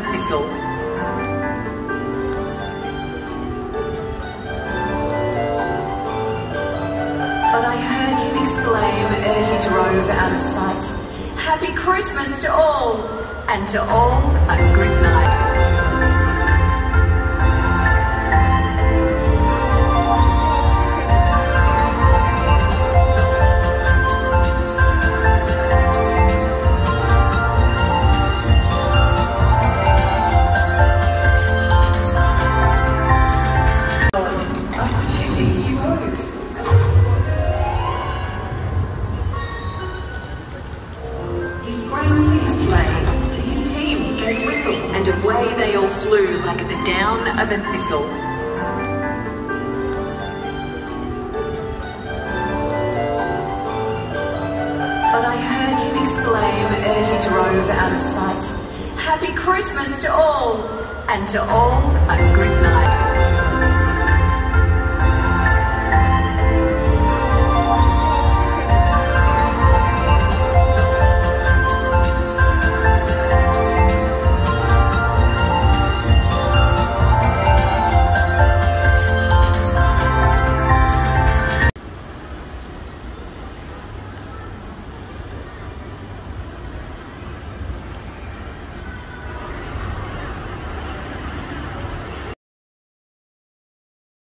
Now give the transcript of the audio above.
thistle. But I heard him exclaim ere he drove out of sight, "Happy Christmas to all, and to all a good night." He sprang to his sleigh, to his team gave a whistle, and away they all flew like the down of a thistle. But I heard him exclaim ere he drove out of sight, "Happy Christmas to all, and to all a good night."